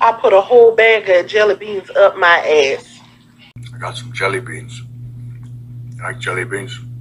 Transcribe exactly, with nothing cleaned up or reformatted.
I put a whole bag of jelly beans up my ass. I got some jelly beans. You like jelly beans?